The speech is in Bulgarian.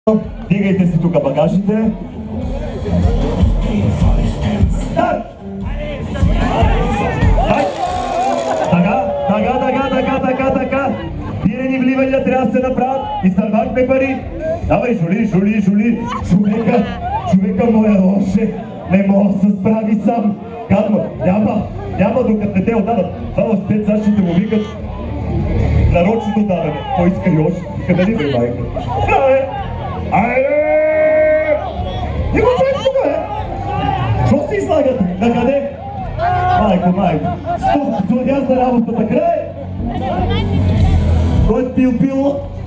Дигайте си тук багажите. Старт! Така. Пирени вливания трябва да се направят. Изтървахме пари. Давай, Жули. Човека му е лоше. Не мога да се справи сам. Казва, няма докато не те отдадат. Това спец ще му викат нарочно даване. Той иска и още. Къде ли бе, майка? Браве! Айде! Има човек тук, бе! Що се излагате? На къде? Майко. Стоп, това няма работата. Край! Кой е пил?